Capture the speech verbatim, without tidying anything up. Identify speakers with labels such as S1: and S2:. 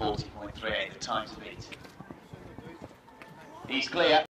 S1: forty point three eight, the time to beat. He's clear.